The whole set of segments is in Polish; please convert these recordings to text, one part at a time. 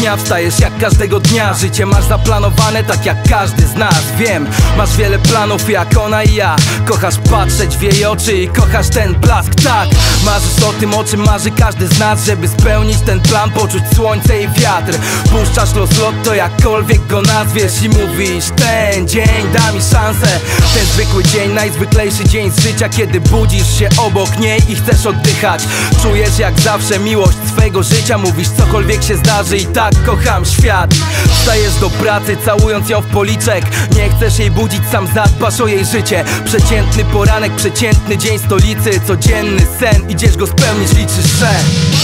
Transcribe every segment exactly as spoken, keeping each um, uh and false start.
dnia wstajesz jak każdego dnia. Życie masz zaplanowane tak jak każdy z nas. Wiem, masz wiele planów jak ona i ja. Kochasz patrzeć w jej oczy i kochasz ten blask, tak. Marzysz o tym, o czym marzy każdy z nas. Żeby spełnić ten plan, poczuć słońce i wiatr. Puszczasz los lotto, jakkolwiek go nazwiesz, i mówisz: ten dzień da mi szansę. Ten zwykły dzień, najzwyklejszy dzień z życia, kiedy budzisz się obok niej i chcesz oddychać. Czujesz jak zawsze miłość swego życia. Mówisz: cokolwiek się zdarzy i tak kocham świat. Wstajesz do pracy, całując ją w policzek. Nie chcesz jej budzić, sam zadbasz o jej życie. Przeciętny poranek, przeciętny dzień stolicy. Codzienny sen, idziesz go spełnić, liczysz, że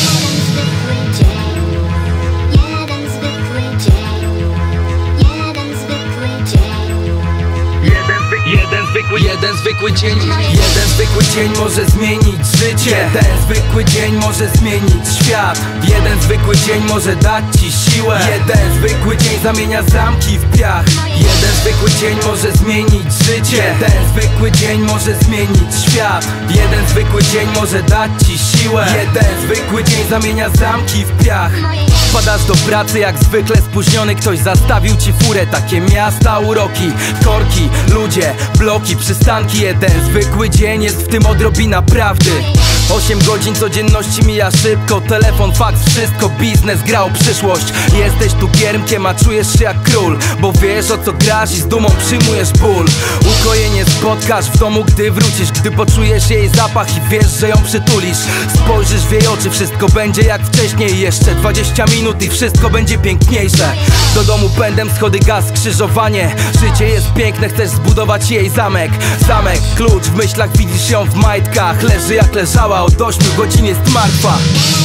Jeden zwykły dzień, jeden zwykły dzień może zmienić życie. Jeden zwykły dzień może zmienić świat. Jeden zwykły dzień może dać ci siłę. Jeden zwykły dzień zamienia zamki w piach. Jeden zwykły dzień może zmienić życie. Jeden zwykły dzień może zmienić świat. Jeden zwykły dzień może dać ci siłę. Jeden zwykły dzień zamienia zamki w piach. Wpadasz do pracy jak zwykle spóźniony. Ktoś zastawił ci furę. Takie miasta, uroki, korki, ludzie, bloki, przystanki. Jeden zwykły dzień, jest w tym odrobina prawdy. Osiem godzin codzienności mija szybko. Telefon, faks, wszystko, biznes, gra o przyszłość. Jesteś tu giermkiem, a czujesz się jak król, bo wiesz o co grasz i z dumą przyjmujesz ból. Ukojenie spotkasz w domu, gdy wrócisz. Gdy poczujesz jej zapach i wiesz, że ją przytulisz. Spojrzysz w jej oczy, wszystko będzie jak wcześniej. Jeszcze dwadzieścia minut i wszystko będzie piękniejsze. Do domu pędem, schody, gaz, skrzyżowanie. Życie jest piękne, chcesz zbudować jej zamek. Zamek, klucz, w myślach widzisz ją w majtkach. Leży jak leżała, od ośmiu godzin jest martwa.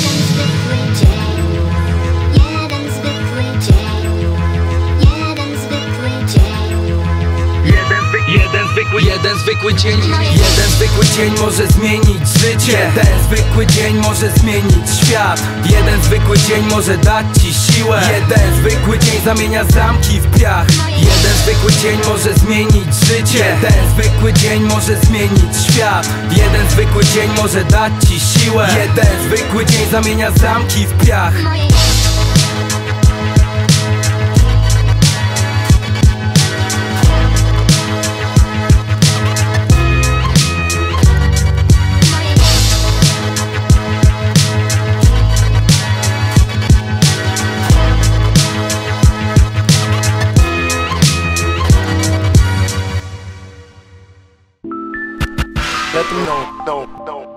Jeden zwykły, jeden zwykły dzień, jeden zwykły dzień może zmienić życie. Jeden zwykły dzień może zmienić świat. Jeden zwykły dzień może dać ci siłę. Jeden zwykły dzień zamienia zamki w piach. Jeden zwykły dzień może zmienić życie. Jeden zwykły dzień może zmienić świat. Jeden zwykły dzień może dać ci siłę. Jeden zwykły dzień zamienia zamki w piach. Let them know, no, no.